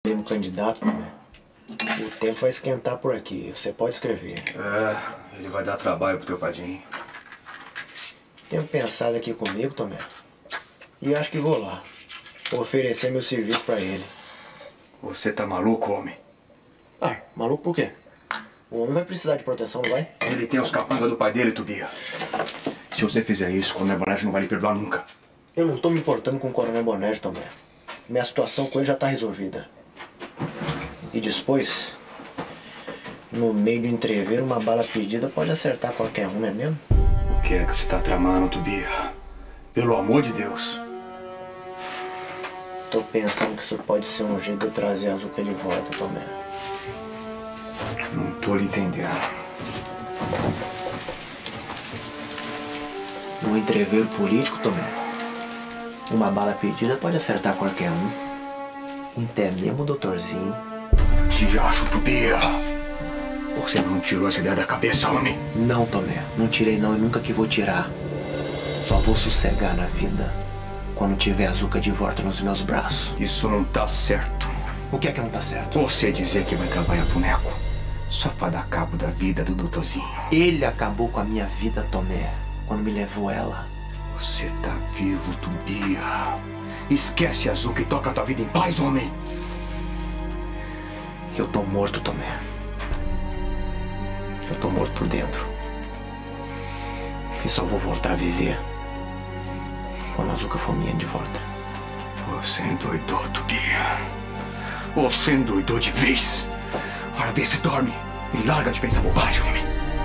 primo candidato, né? O tempo vai esquentar por aqui. Você pode escrever. É, ele vai dar trabalho pro teu padrinho. Tenho pensado aqui comigo, Tomé. E acho que vou lá. Vou oferecer meu serviço pra ele. Você tá maluco, homem? Ah, maluco por quê? O homem vai precisar de proteção, não vai? Ele tem os capangas do pai dele, Tobia. Se você fizer isso, o Coronel Bonege não vai lhe perdoar nunca. Eu não tô me importando com o Coronel Bonege, Tomé. Minha situação com ele já tá resolvida. E depois, no meio do entrever, uma bala perdida pode acertar qualquer um, não é mesmo? O que é que você tá tramando, Tobia? Pelo amor de Deus. Tô pensando que isso pode ser um jeito de eu trazer a Azuca de volta, Tomé. Não tô lhe entendendo. No entreveiro político, Tomé, uma bala perdida pode acertar qualquer um. Até mesmo o doutorzinho. Te acho, Tobia. Você não tirou essa ideia da cabeça, homem? Não, Tomé. Não tirei não e nunca que vou tirar. Só vou sossegar na vida quando tiver a Azuca de volta nos meus braços. Isso não tá certo. O que é que não tá certo? Você dizer que vai trabalhar pro Neco só pra dar cabo da vida do doutorzinho. Ele acabou com a minha vida, Tomé, quando me levou ela. Você tá vivo, Tobia. Esquece a Azuca e toca a tua vida em paz, homem. Eu tô morto, Tomé. Eu tô morto por dentro. E só vou voltar a viver quando a Azuca for minha de volta. Você endoidou, Tobia. Você endoidou de vez. Ora, desce e dorme. E larga de pensar bobagem, homem.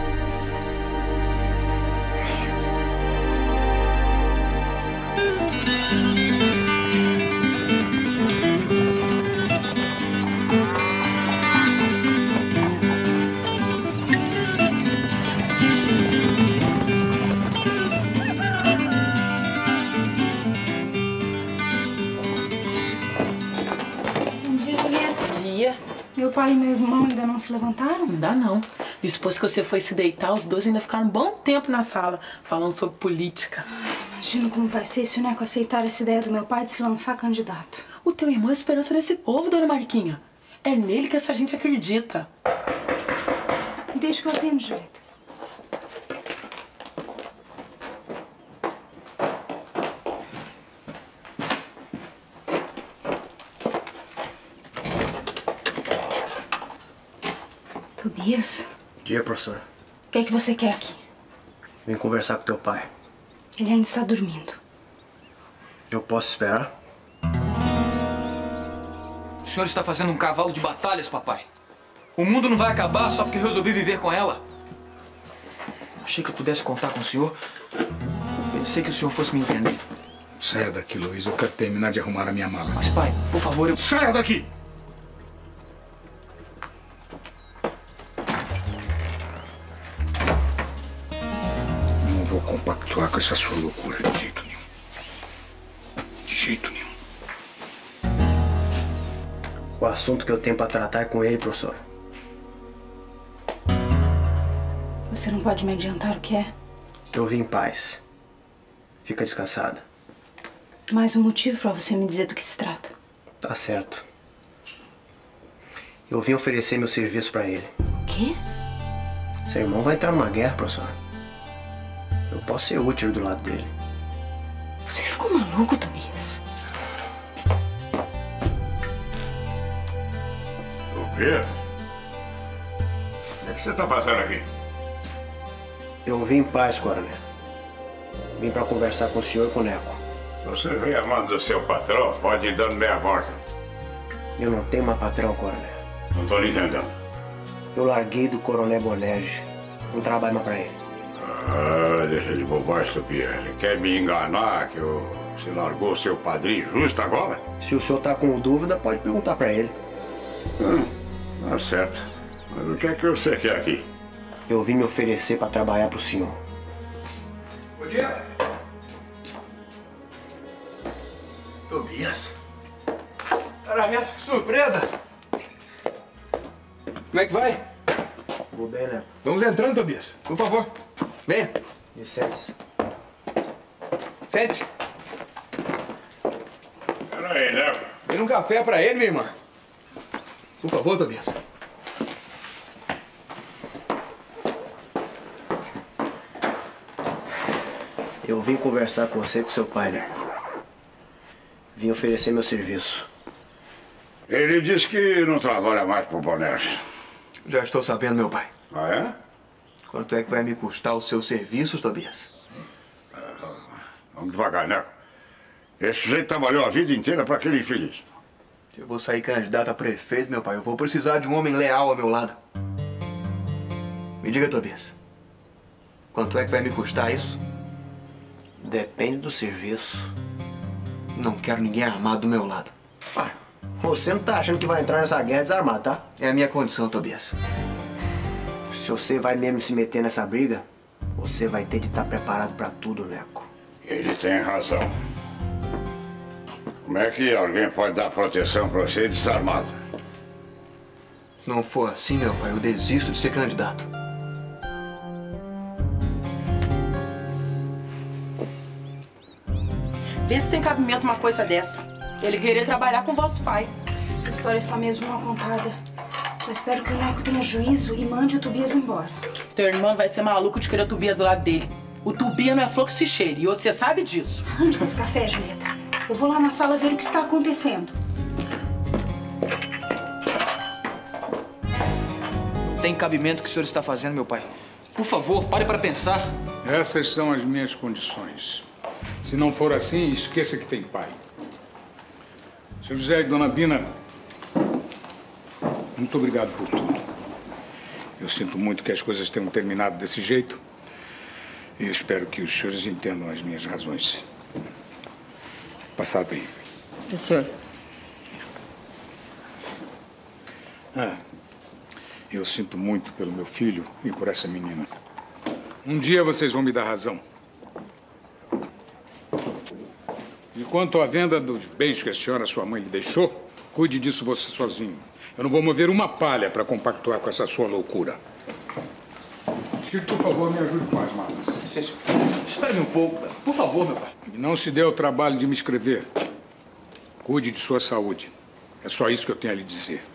Meu pai e meu irmão ainda não se levantaram? Ainda não. Depois que você foi se deitar, os dois ainda ficaram um bom tempo na sala, falando sobre política. Imagino como vai ser se o Neco aceitar essa ideia do meu pai de se lançar candidato. O teu irmão é a esperança desse povo, dona Mariquinha. É nele que essa gente acredita. Deixa que eu atendo, Julieta. Tobias? Dia, professora. O que é que você quer aqui? Vim conversar com teu pai. Ele ainda está dormindo. Eu posso esperar? O senhor está fazendo um cavalo de batalhas, papai. O mundo não vai acabar só porque eu resolvi viver com ela. Achei que eu pudesse contar com o senhor. Pensei que o senhor fosse me entender. Saia daqui, Luiz. Eu quero terminar de arrumar a minha mala. Mas, pai, por favor, eu... Saia daqui! Não vou compactuar com essa sua loucura de jeito nenhum. De jeito nenhum. O assunto que eu tenho pra tratar é com ele, professor. Você não pode me adiantar o que é? Eu vim em paz. Fica descansada. Mais um motivo pra você me dizer do que se trata. Tá certo. Eu vim oferecer meu serviço pra ele. O quê? Seu irmão vai entrar numa guerra, professor. Eu posso ser útil do lado dele. Você ficou maluco, Tobias? Ô, Pedro. O que é que você tá fazendo aqui? Eu vim em paz, coronel. Vim pra conversar com o senhor e com o Neco. Se você vem a mando do seu patrão, pode ir dando meia volta. Eu não tenho mais patrão, coronel. Não tô lhe entendendo. Eu larguei do coronel Bonege. Não trabalho mais pra ele. Ah, deixa de bobagem, Tobia. Ele quer me enganar que você largou o seu padrinho justo agora? Se o senhor tá com dúvida, pode perguntar pra ele. Tá certo. Mas o que é que você quer aqui? Eu vim me oferecer pra trabalhar pro senhor. Bom dia. Tobias? Era essa, que surpresa! Como é que vai? Vou bem, né? Vamos entrando, Tobias. Por favor. Venha. Licença. Sente-se. Peraí, né? Vem um café pra ele, minha irmã. Por favor, Tobias. Eu vim conversar com você e com seu pai, Neco. Vim oferecer meu serviço. Ele disse que não trabalha mais pro Bonés. Já estou sabendo, meu pai. Ah, é? Quanto é que vai me custar os seus serviços, Tobias? Vamos devagar, Neco. Esse sujeito trabalhou a vida inteira para aquele infeliz. Se eu vou sair candidato a prefeito, meu pai, eu vou precisar de um homem leal ao meu lado. Me diga, Tobias. Quanto é que vai me custar isso? Depende do serviço. Não quero ninguém armado do meu lado. Ah, você não tá achando que vai entrar nessa guerra desarmado, tá? É a minha condição, Tobias. Se você vai mesmo se meter nessa briga, você vai ter de estar preparado pra tudo, Neco. Ele tem razão. Como é que alguém pode dar proteção pra você desarmado? Se não for assim, meu pai, eu desisto de ser candidato. Vê se tem cabimento uma coisa dessa. Ele querer trabalhar com vosso pai. Essa história está mesmo mal contada. Eu espero que o Neco tenha juízo e mande o Tobias embora. Teu irmão vai ser maluco de querer o Tubia do lado dele. O Tubia não é flor que se cheire, e você sabe disso. Ande com esse café, Julieta. Eu vou lá na sala ver o que está acontecendo. Não tem cabimento o que o senhor está fazendo, meu pai. Por favor, pare para pensar. Essas são as minhas condições. Se não for assim, esqueça que tem pai. Seu José e Dona Bina, muito obrigado por tudo. Eu sinto muito que as coisas tenham terminado desse jeito e espero que os senhores entendam as minhas razões. Passar bem. Sim, senhor. Eu sinto muito pelo meu filho e por essa menina. Um dia vocês vão me dar razão. E quanto à venda dos bens que a senhora, sua mãe, lhe deixou, cuide disso você sozinho. Eu não vou mover uma palha para compactuar com essa sua loucura. Chico, por favor, me ajude com as malas. Sim, senhor. Espere-me um pouco, por favor, meu pai. E não se dê o trabalho de me escrever. Cuide de sua saúde. É só isso que eu tenho a lhe dizer.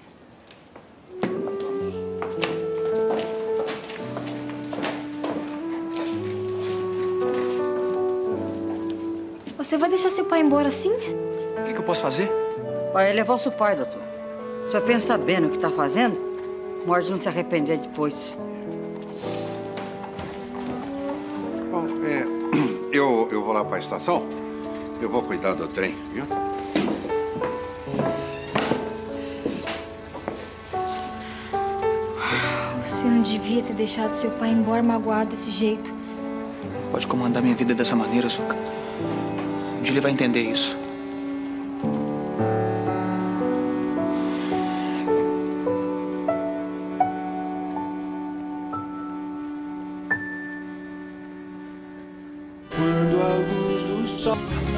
Você vai deixar seu pai embora assim? O que eu posso fazer? Olha, ele é vosso pai, doutor. O senhor pensa bem no que está fazendo? Morde não se arrepender depois. Bom, eu vou lá para a estação. Eu vou cuidar do trem, viu? Você não devia ter deixado seu pai embora magoado desse jeito. Pode comandar minha vida dessa maneira, Zuka. Um dia ele vai entender isso. Quando a luz do sol...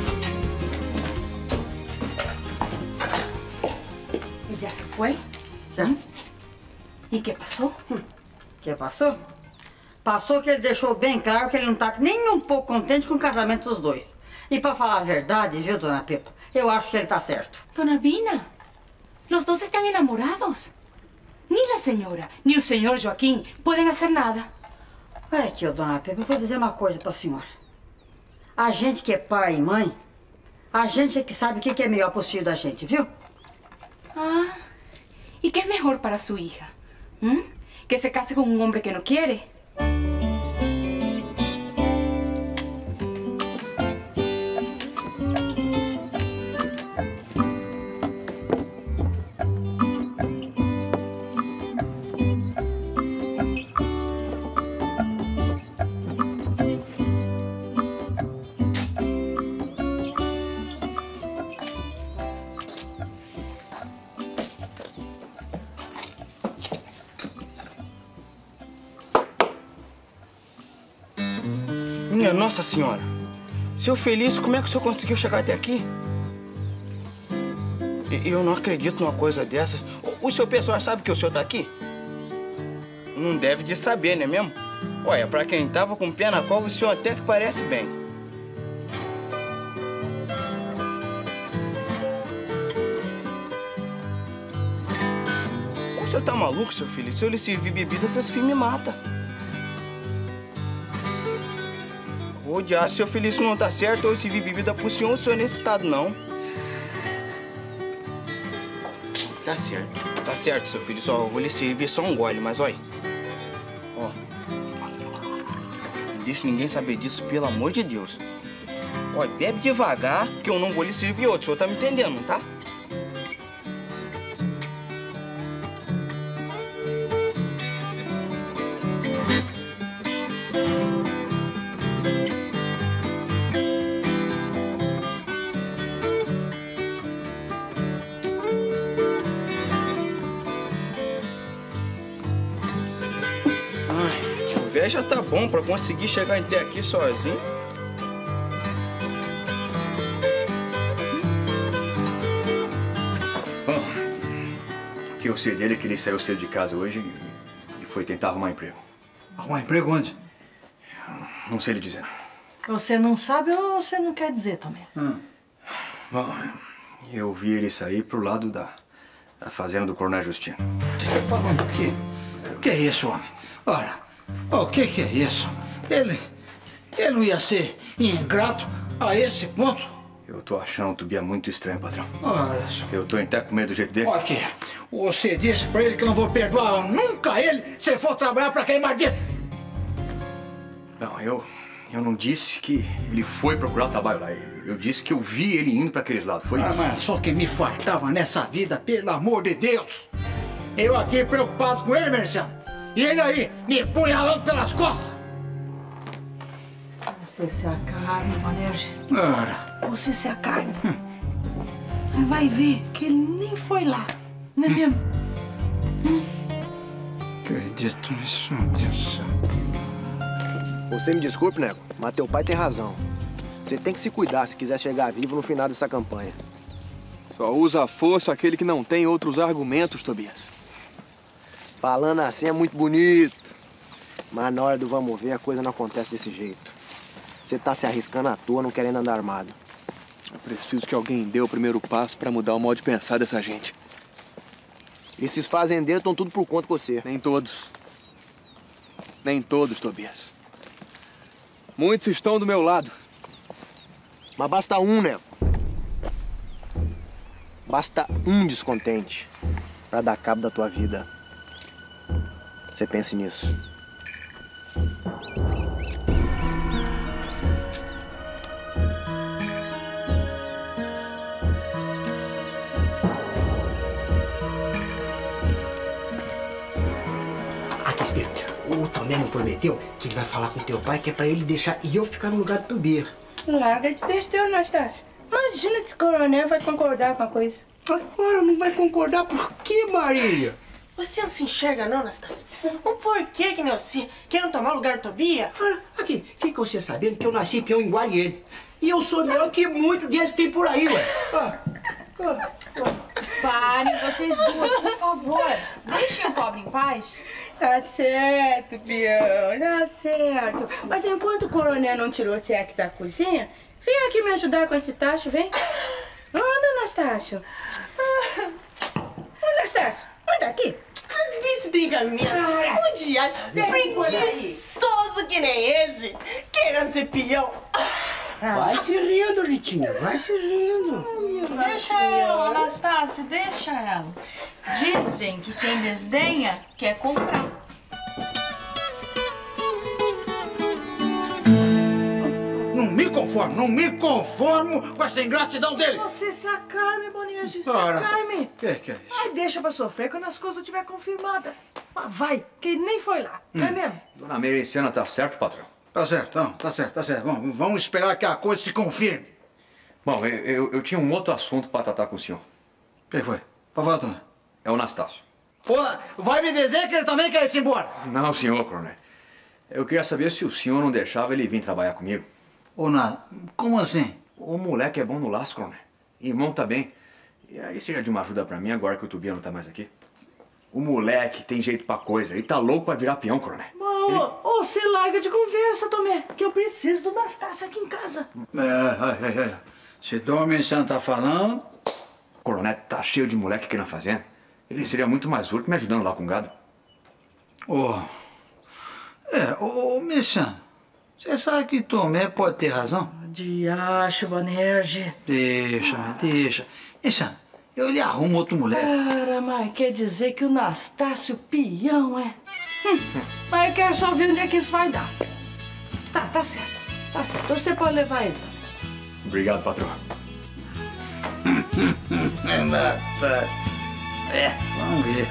E já se foi? Já? E que passou? Que passou? Passou que ele deixou bem claro que ele não tá nem um pouco contente com o casamento dos dois. E pra falar a verdade, viu, dona Pepa? Eu acho que ele tá certo. Dona Bina, los dos están enamorados. Ni la señora, ni o senhor Joaquim podem fazer nada. Olha aqui, ô, dona Pepa, eu vou dizer uma coisa pra senhora. A gente que é pai e mãe, a gente é que sabe o que é melhor pros filhos da gente, viu? Ah, e que é melhor para sua hija? Que se case com um homem que não quer? Minha Nossa Senhora! Seu Felício, como é que o senhor conseguiu chegar até aqui? Eu não acredito numa coisa dessas. O seu pessoal sabe que o senhor tá aqui? Não deve de saber, né mesmo? Olha, pra quem tava com o pé na cova, o senhor até que parece bem. senhor tá maluco, seu filho? Se eu lhe servir bebida, vocês filhos me matam. Ô, diabo, seu filho, isso não tá certo. Eu servir bebida pro senhor, o senhor nesse estado, não. Tá certo, seu filho. Só vou lhe servir só um gole, mas olha. Ó. Não deixa ninguém saber disso, pelo amor de Deus. Olha, bebe devagar, que eu não vou lhe servir outro. O senhor tá me entendendo, não tá? Já tá bom pra conseguir chegar até aqui sozinho. Bom, o que eu sei dele é que ele saiu cedo de casa hoje e foi tentar arrumar emprego. Arrumar emprego onde? Não sei lhe dizer. Você não sabe ou você não quer dizer também? Bom, eu vi ele sair pro lado da fazenda do Coronel Justino. Você tá falando o quê? O que é isso, homem? Ora, o que é isso? Ele não ia ser ingrato a esse ponto? Eu tô achando o Tubia muito estranho, patrão. Olha só. Eu tô até com medo do jeito dele. Olha aqui, você disse pra ele que eu não vou perdoar nunca ele se ele for trabalhar pra aquele maldito. Não, eu não disse que ele foi procurar trabalho lá. Eu disse que eu vi ele indo pra aqueles lados. Foi isso. Mas só que me faltava nessa vida, pelo amor de Deus. Eu aqui preocupado com ele, Merciano. E ele aí, me punhalando pelas costas. Você se acalme, Manejo. Ora. Você se acalme. Vai ver que ele nem foi lá, não é mesmo? Acredito nisso, meu Deus do céu. Você me desculpe, nego, mas teu pai tem razão. Você tem que se cuidar se quiser chegar vivo no final dessa campanha. Só usa a força aquele que não tem outros argumentos, Tobias. Falando assim é muito bonito, mas na hora do vamos ver a coisa não acontece desse jeito. Você tá se arriscando à toa, não querendo andar armado. É preciso que alguém dê o primeiro passo pra mudar o modo de pensar dessa gente. Esses fazendeiros estão tudo por conta com você. Nem todos. Nem todos, Tobias. Muitos estão do meu lado. Mas basta um, né? Basta um descontente pra dar cabo da tua vida. Você pense nisso. Aqui, Espírito. O Tomé me prometeu que ele vai falar com teu pai, que é pra ele deixar eu ficar no lugar do Tubia. Larga de besteira, Anastácio. Imagina esse coronel vai concordar com a coisa. Ora, não vai concordar por quê, Marília? Você não se enxerga, não, Anastácio? Um porquê que nem você querendo tomar o lugar do Tobia? Ora, aqui, fica você sabendo que eu nasci peão igual a ele. E eu sou melhor que muito desses que tem por aí, ué. Parem vocês duas, por favor. Deixem o pobre em paz. Tá certo, peão, tá certo. Mas enquanto o coronel não tirou o cheque da cozinha, vem aqui me ajudar com esse tacho, vem. Anda, Anastácio. Anastácio, anda aqui. Vê se tem caminho. Um dia preguiçoso que nem esse, querendo ser peão. Vai se rindo, Ritinha, vai se rindo. Deixa ela, Anastácio, deixa ela. Dizem que quem desdenha quer comprar. Não me conformo com essa ingratidão dele. Você se acalme, Boninho, se acalme. Que é isso? Ai, deixa pra sofrer quando as coisas estiverem confirmadas. Mas vai, que ele nem foi lá, não é mesmo? Dona Mericiana tá certo, patrão? Tá certo, não, tá certo. Bom, vamos esperar que a coisa se confirme. Bom, eu tinha um outro assunto pra tratar com o senhor. Quem foi? Por favor, É o Anastácio. Pô, vai me dizer que ele também quer ir embora? Não, senhor, coronel. Eu queria saber se o senhor não deixava ele vir trabalhar comigo. Ou nada. Como assim? O moleque é bom no laço, coronel. Irmão tá bem. E aí seria de uma ajuda pra mim agora que o Tubia não tá mais aqui. O moleque tem jeito pra coisa. Ele tá louco pra virar peão, coronel. Você larga de conversa, Tomé, que eu preciso do Anastácio aqui em casa. Se Domingos tá falando... Coronel, tá cheio de moleque aqui na fazenda. Ele seria muito mais útil me ajudando lá com o gado. Mexano, você sabe que Tomé pode ter razão? Diacho, Bonerge. Deixa. Mexano, eu lhe arrumo outro mulher. Cara, mas quer dizer que o Nastácio peão, é? Mas eu quero só ver onde é que isso vai dar. Tá certo. Tá certo. Então você pode levar ele. Obrigado, patrão. Nastácio. Vamos ver.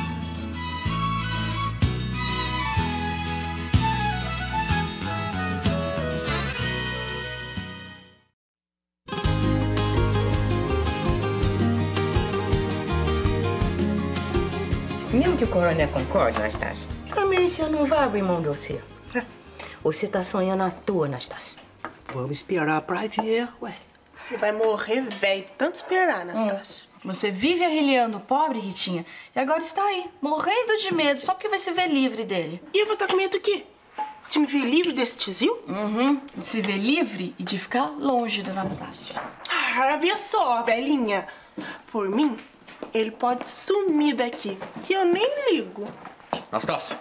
Mesmo que o coronel concorde, Anastácio, pra mim você não vai abrir mão de você. Você tá sonhando à toa, Anastácio. Vamos esperar pra ver, ué. Você vai morrer velho de tanto esperar, Anastácio. Você vive arreliando o pobre, Ritinha, e agora está aí, morrendo de medo, só porque vai se ver livre dele. E eu vou estar com medo do quê? De me ver livre desse tizil? De se ver livre e de ficar longe do Anastácio. Ah, vê só, Belinha. Por mim, ele pode sumir daqui, que eu nem ligo. Anastácio.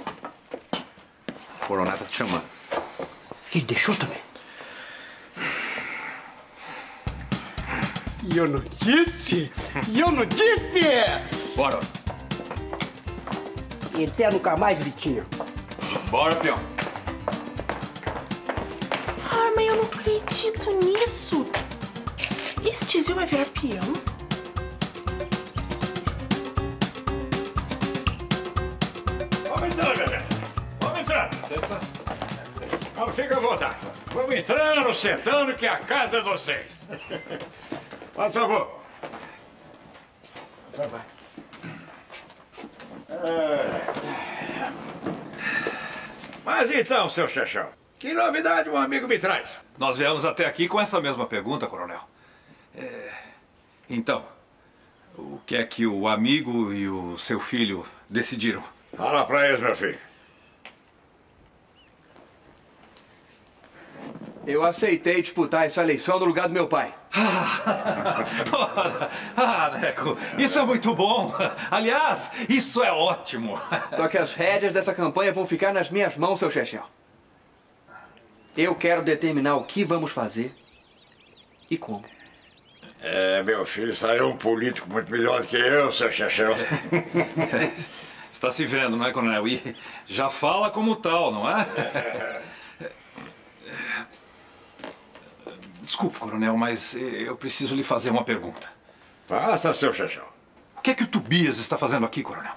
O coronel tá te chamando. E deixou também. E eu não disse! Bora. E até nunca mais, Vitinho. Bora, peão. Ah, mas eu não acredito nisso. Esse tizil vai virar peão? Vamos entrando, bebê. Vamos entrando. Vamos, fica à vontade. Vamos entrando, sentando, que a casa é de vocês. Por favor. Vai. Mas então, seu Chechão, que novidade um amigo me traz? Nós viemos até aqui com essa mesma pergunta, coronel. Então, o que é que o amigo e o seu filho decidiram? Fala pra eles, meu filho. Eu aceitei disputar essa eleição no lugar do meu pai. Neco, isso é muito bom. Aliás, isso é ótimo. Só que as rédeas dessa campanha vão ficar nas minhas mãos, seu Chechel. Eu quero determinar o que vamos fazer e como. Meu filho, saiu um político muito melhor do que eu, seu Chechel. Está se vendo, não é, coronel? E já fala como tal, não é? Desculpe, coronel, mas eu preciso lhe fazer uma pergunta. Faça, seu Chechel. O que é que o Tobias está fazendo aqui, coronel?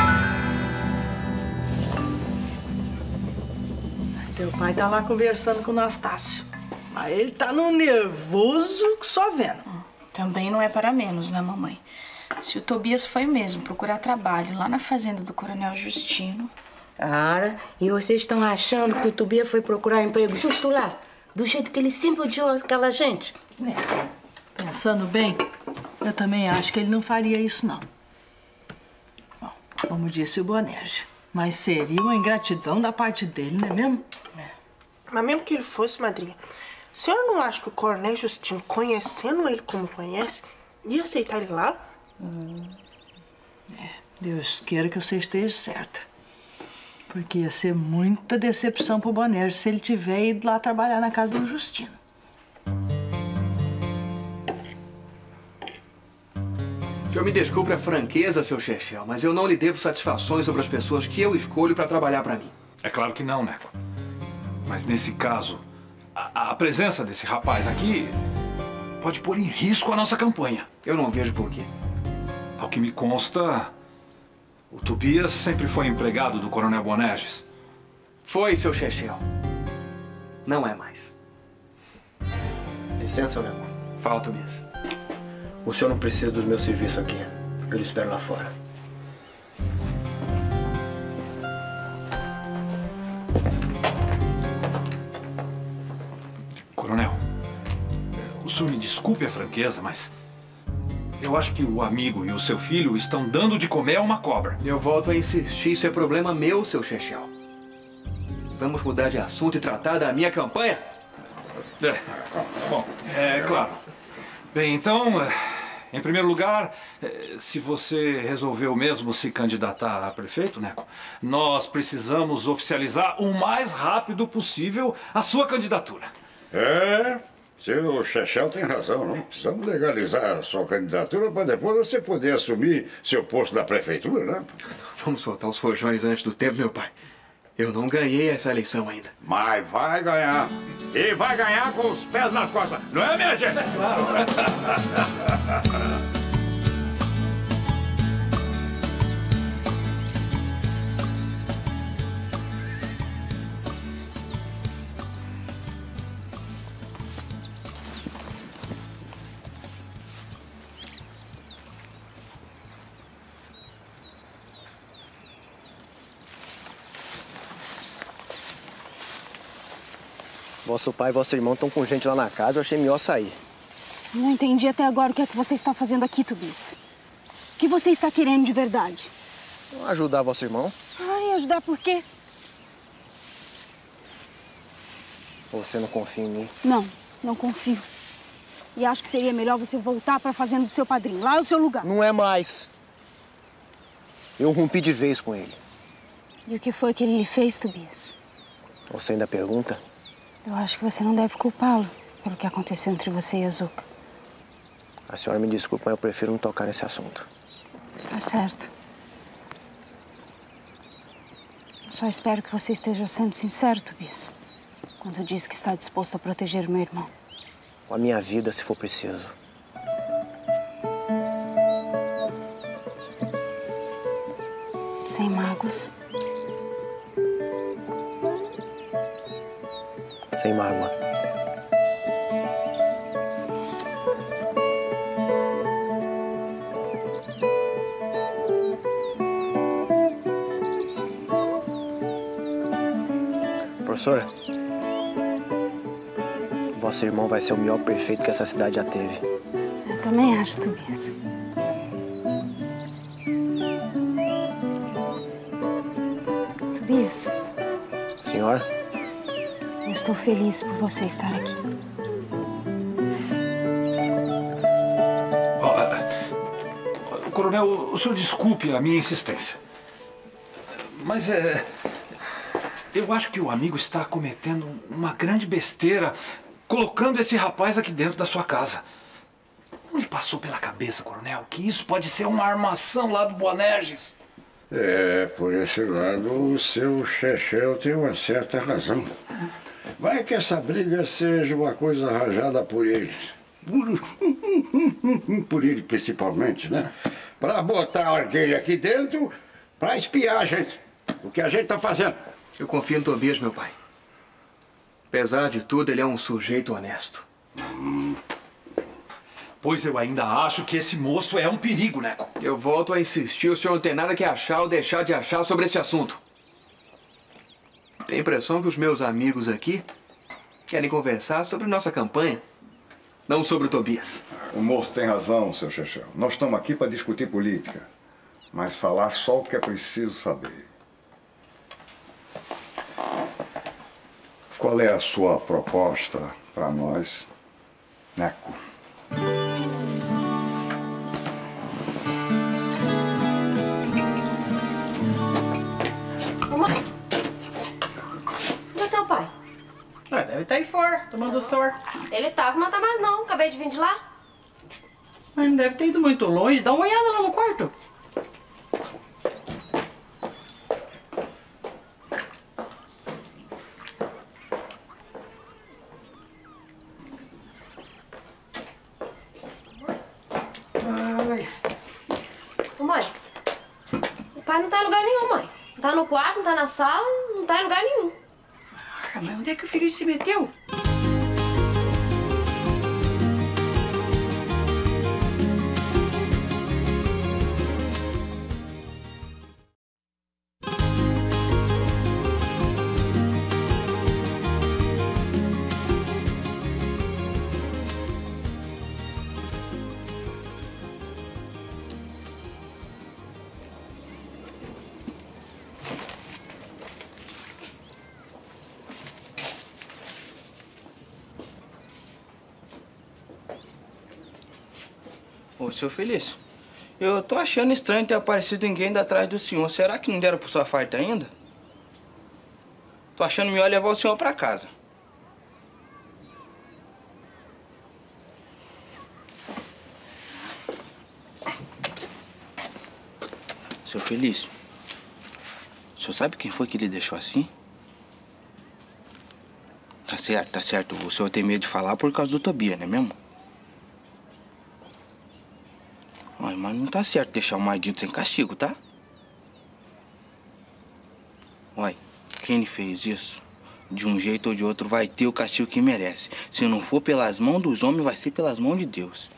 Teu pai tá lá conversando com o Nastácio. Mas ele tá num nervoso que só vendo. Também não é para menos, né, mamãe? Se o Tobias foi mesmo procurar trabalho lá na fazenda do coronel Justino... Cara, e vocês estão achando que o Tobias foi procurar emprego justo lá? Do jeito que ele sempre odiou aquela gente? Pensando bem, eu também acho que ele não faria isso, não. Bom, como disse o Bonerge, mas seria uma ingratidão da parte dele, não é mesmo? Mas mesmo que ele fosse, madrinha, a senhora não acha que o coronel Justino, conhecendo ele como conhece, ia aceitar ele lá? Deus queira que você esteja certa. Porque ia ser muita decepção pro Bonerge se ele tiver ido lá trabalhar na casa do Justino. O senhor me desculpe a franqueza, seu Chechel, mas eu não lhe devo satisfações sobre as pessoas que eu escolho para trabalhar para mim. É claro que não, Neco. Mas nesse caso, a presença desse rapaz aqui pode pôr em risco a nossa campanha. Eu não vejo por quê. Ao que me consta, o Tobias sempre foi empregado do coronel Bonerges. Foi, seu Chechel. Não é mais. Licença, Neco. Fala, Tobias. O senhor não precisa dos meus serviços aqui. Eu lhe espero lá fora. Coronel, o senhor me desculpe a franqueza, mas eu acho que o amigo e o seu filho estão dando de comer a uma cobra. Eu volto a insistir, isso é problema meu, seu Chechel. Vamos mudar de assunto e tratar da minha campanha? Bom, é claro. Bem, então, Em primeiro lugar, se você resolveu mesmo se candidatar a prefeito, Neco, nós precisamos oficializar o mais rápido possível a sua candidatura. Seu Chechel tem razão, não? Precisamos legalizar a sua candidatura para depois você poder assumir seu posto da prefeitura, né? Vamos soltar os rojões antes do tempo, meu pai. Eu não ganhei essa eleição ainda. Mas vai ganhar. E vai ganhar com os pés nas costas. Não é, minha gente? Claro. Vosso pai e vosso irmão estão com gente lá na casa, eu achei melhor sair. Não entendi até agora o que é que você está fazendo aqui, Tobias. O que você está querendo de verdade? Ajudar vosso irmão. Ai, ajudar por quê? Ou você não confia em mim? Não, não confio. E acho que seria melhor você voltar para a fazenda do seu padrinho. Lá é o seu lugar. Não é mais. Eu rompi de vez com ele. E o que foi que ele lhe fez, Tobias? Você ainda pergunta? Eu acho que você não deve culpá-lo pelo que aconteceu entre você e a Zuka. A senhora me desculpa, mas eu prefiro não tocar nesse assunto. Está certo. Eu só espero que você esteja sendo sincero, Tobias, quando diz que está disposto a proteger o meu irmão. Com a minha vida, se for preciso. Sem mágoas. Sem mágoa. Professora, vosso irmão vai ser o melhor prefeito que essa cidade já teve. Eu também acho, Tobias. Tobias. Senhora? Eu estou feliz por você estar aqui. Coronel, o senhor desculpe a minha insistência. Mas eu acho que o amigo está cometendo uma grande besteira colocando esse rapaz aqui dentro da sua casa. Não lhe passou pela cabeça, coronel, que isso pode ser uma armação lá do Boanerges? Por esse lado, o seu Chechel tem uma certa razão. Vai que essa briga seja uma coisa arranjada por eles. Por ele, principalmente, né? Pra botar alguém aqui dentro pra espiar a gente. O que a gente tá fazendo. Eu confio em Tobias, meu pai. Apesar de tudo, ele é um sujeito honesto. Pois eu ainda acho que esse moço é um perigo, Neco. Eu volto a insistir, o senhor não tem nada que achar ou deixar de achar sobre esse assunto. Tenho a impressão que os meus amigos aqui querem conversar sobre nossa campanha, não sobre o Tobias. O moço tem razão, seu Chechel. Nós estamos aqui para discutir política, mas falar só o que é preciso saber. Qual é a sua proposta para nós, Neco? Ô, mãe. Onde é que tá o pai? Deve estar aí fora, tomando sol. Ele tava, mas tá mais não. Acabei de vir de lá. Mas não deve ter ido muito longe. Dá uma olhada lá no quarto. Ô, mãe. O pai não tá em lugar nenhum, mãe. Não tá no quarto, não tá na sala, não tá em lugar nenhum. Mas onde é que o filho se meteu? Ô, seu Felício, eu tô achando estranho ter aparecido ninguém atrás do senhor. Será que não deram por sua farta ainda? Tô achando melhor levar o senhor pra casa. Seu Felício, o senhor sabe quem foi que lhe deixou assim? Tá certo, tá certo. O senhor tem medo de falar por causa do Tobias, não é mesmo? Ai, mas não tá certo deixar o maldito sem castigo, tá? Olha, quem lhe fez isso, de um jeito ou de outro, vai ter o castigo que merece. Se não for pelas mãos dos homens, vai ser pelas mãos de Deus.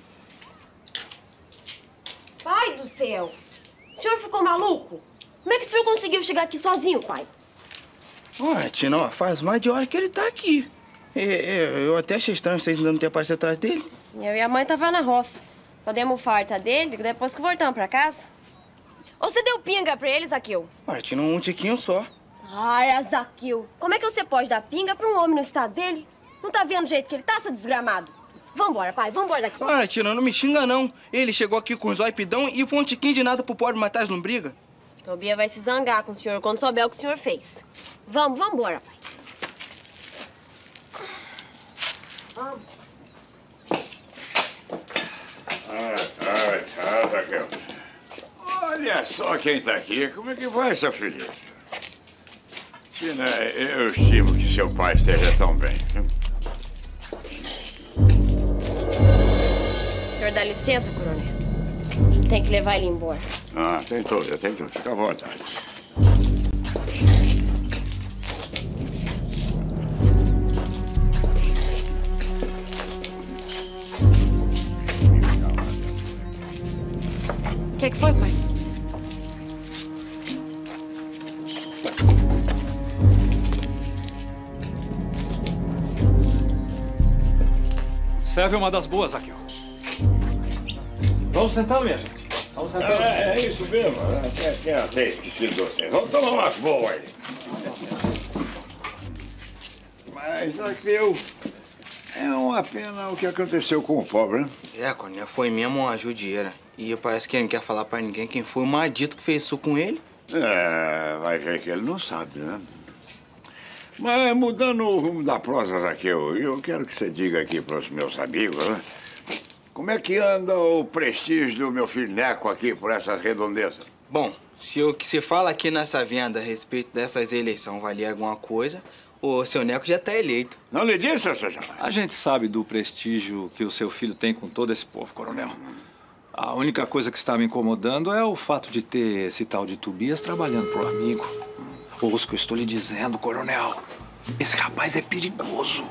Pai do céu! O senhor ficou maluco? Como é que o senhor conseguiu chegar aqui sozinho, pai? Olha, tia, não, faz mais de hora que ele tá aqui. Eu até achei estranho vocês ainda não terem aparecido atrás dele. Eu e a mãe tava na roça. Só demos farta dele depois que voltamos pra casa. Ou você deu pinga pra ele, Zaqueu? Olha, tinha um tiquinho só. Ai, Zaqueu, como é que você pode dar pinga pra um homem no estado dele? Não tá vendo o jeito que ele tá, seu desgramado? Vambora, pai, vambora daqui. Olha, tia, não me xinga, não. Ele chegou aqui com os olhos pidão e foi um tiquinho de nada pro pobre matar as lombrigas. Tobias vai se zangar com o senhor quando souber o que o senhor fez. Vambora, pai. Vamos. Zaqueu. Olha só quem tá aqui. Como é que vai, seu filho? Tina, eu estimo que seu pai esteja tão bem. O senhor dá licença, coronel? Tem que levar ele embora. Ah, tem tudo. Fica à vontade. O que foi, pai? Serve uma das boas, Zaqueu. Vamos sentando, minha gente. Vamos sentando. É isso mesmo. Até esqueci de você. Vamos tomar umas boas aí. Mas, Zaqueu, é uma pena o que aconteceu com o pobre, né? É, Coronel, foi mesmo uma judieira. E parece que ele não quer falar pra ninguém quem foi o maldito que fez isso com ele. É, vai ver que ele não sabe, né? Mas mudando o rumo da prosa, Zaqueu, eu quero que você diga aqui para os meus amigos, né? Como é que anda o prestígio do meu filho Neco aqui por essas redondezas? Bom, se o que se fala aqui nessa venda a respeito dessas eleições valia alguma coisa, o seu Neco já tá eleito. Não lhe disse, seu Jamar? A gente sabe do prestígio que o seu filho tem com todo esse povo, coronel. A única coisa que está me incomodando é o fato de ter esse tal de Tobias trabalhando pro amigo. Ouça o que eu estou lhe dizendo, coronel. Esse rapaz é perigoso.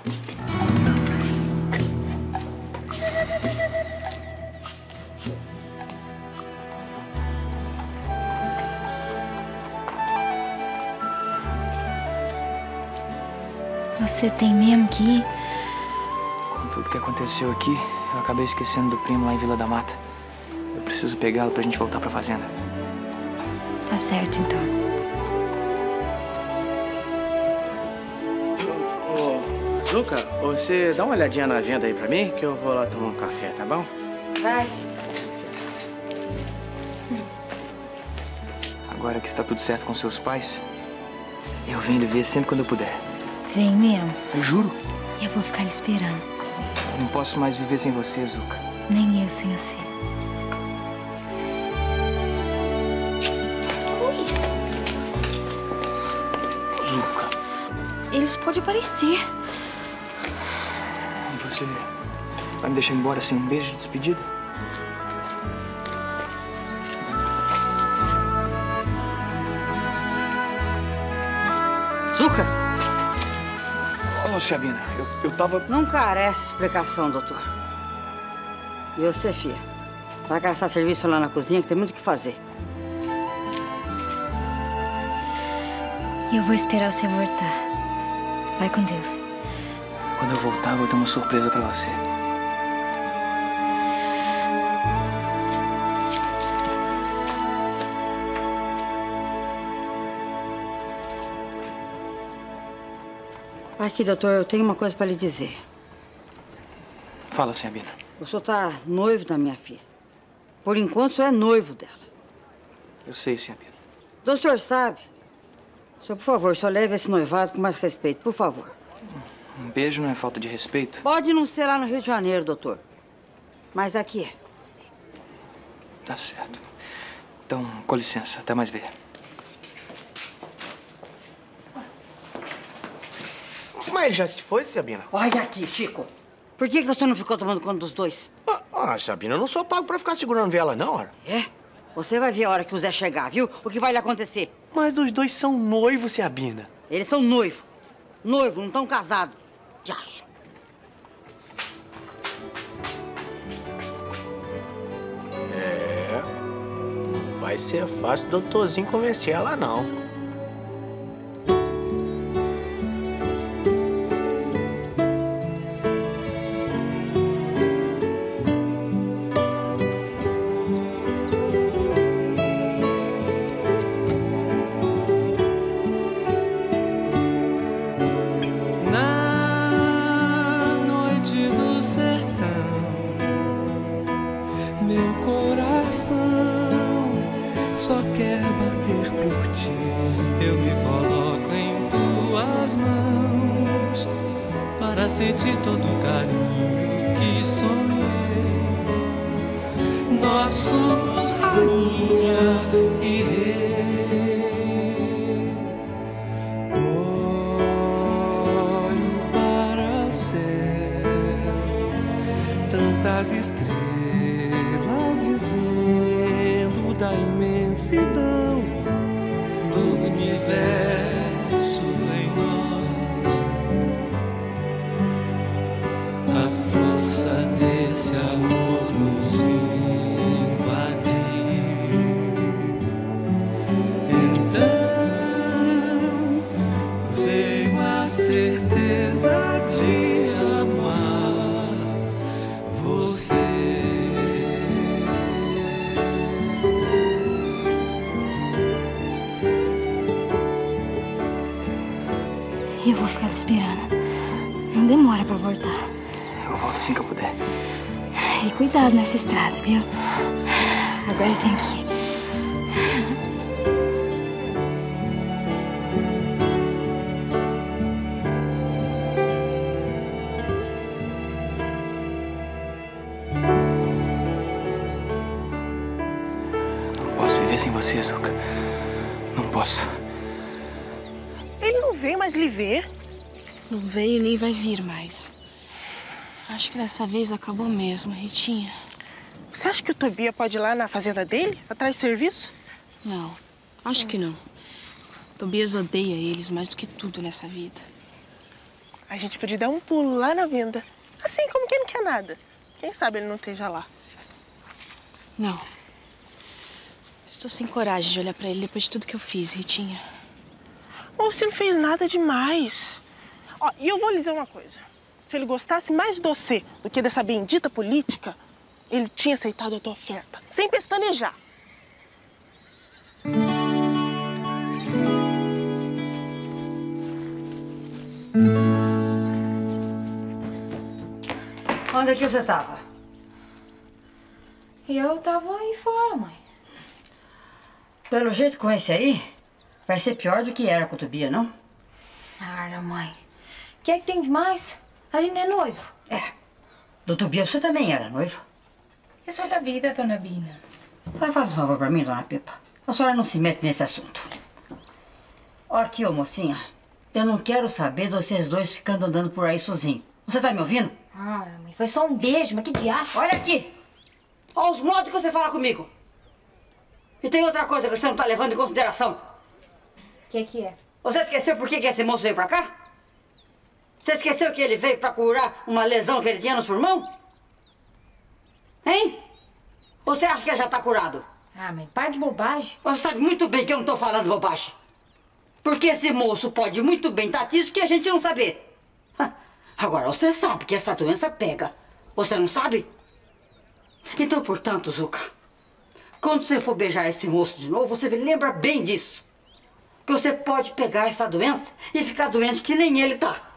Você tem mesmo que ir? Com tudo que aconteceu aqui, eu acabei esquecendo do primo lá em Vila da Mata. Eu preciso pegá-lo pra gente voltar pra fazenda. Tá certo, então. Zuca, você dá uma olhadinha na agenda aí pra mim, que eu vou lá tomar um café, tá bom? Vai. Agora que está tudo certo com seus pais, eu venho lhe ver sempre quando eu puder. Vem mesmo. Eu juro. Eu vou ficar lhe esperando. Eu não posso mais viver sem você, Zuca. Nem eu sem você. Zuca. Eles podem aparecer. Você vai me deixar embora sem um beijo de despedida? Zuca! Ô, Sabina, eu tava... Não carece explicação, doutor. E você, filha? Vai caçar serviço lá na cozinha, que tem muito o que fazer. Eu vou esperar você voltar. Vai com Deus. Quando eu voltar, eu vou ter uma surpresa pra você. Aqui, doutor, eu tenho uma coisa pra lhe dizer. Fala, Sabina. O senhor tá noivo da minha filha. Por enquanto, o senhor é noivo dela. Eu sei, Ciabina. Então, o senhor sabe. O senhor, por favor, só leve esse noivado com mais respeito, por favor. Um beijo não é falta de respeito? Pode não ser lá no Rio de Janeiro, doutor. Mas aqui é. Tá certo. Então, com licença. Até mais ver. Mas ele já se foi, Sabina? Olha aqui, Chico. Por que você não ficou tomando conta dos dois? Sabina, eu não sou pago pra ficar segurando vela, não, ora. É? Você vai ver a hora que o Zé chegar, viu? O que vai lhe acontecer. Mas os dois são noivos, Sabina. Eles são noivos. Noivos, não estão casados. Diacho. Não vai ser fácil o doutorzinho convencer ela, não. Sentir todo o carinho que sonhei. Nós somos rainha e rei. Olho para o céu, tantas estrelas dizendo da imensidão do universo em nós. Desse amor nos invadir. Então veio a certeza de amar você. Eu vou ficar te esperando. Não demora pra voltar. Eu volto assim que eu puder. E cuidado nessa estrada, viu? Agora eu tenho que ir. Não posso viver sem você, Zuka. Não posso. Ele não veio mais lhe ver? Não veio e nem vai vir mais. Acho que dessa vez acabou mesmo, Ritinha. Você acha que o Tobia pode ir lá na fazenda dele, atrás de serviço? Não, acho que não. Tobias odeia eles mais do que tudo nessa vida. A gente podia dar um pulo lá na venda. Assim, como quem não quer nada. Quem sabe ele não esteja lá. Não. Estou sem coragem de olhar pra ele depois de tudo que eu fiz, Ritinha. Ou você não fez nada demais. Ó, e eu vou lhe dizer uma coisa. Se ele gostasse mais de você do que dessa bendita política, ele tinha aceitado a tua oferta, sem pestanejar. Onde é que você tava? Eu tava aí fora, mãe. Pelo jeito, com esse aí, vai ser pior do que era com o Tobia, não? Ah, mãe. O que é que tem de mais? A gente não é noivo. É. Do Tobia você também era noiva. Isso é a vida, dona Bina. Vai fazer um favor pra mim, dona Pepa. A senhora não se mete nesse assunto. Ó aqui, ô mocinha. Eu não quero saber de vocês dois ficando andando por aí sozinhos. Você tá me ouvindo? Ah, mãe, foi só um beijo, mas que diacho. Olha aqui. Olha os modos que você fala comigo. E tem outra coisa que você não tá levando em consideração. O que é? Você esqueceu por que esse moço veio pra cá? Você esqueceu que ele veio pra curar uma lesão que ele tinha nos pulmões? Hein? Ou você acha que ele já tá curado? Ah, mãe, para de bobagem. Você sabe muito bem que eu não tô falando bobagem. Porque esse moço pode muito bem estar tiso que a gente não saber. Agora, você sabe que essa doença pega. Você não sabe? Então, portanto, Zuka, quando você for beijar esse moço de novo, você me lembra bem disso. Que você pode pegar essa doença e ficar doente que nem ele tá.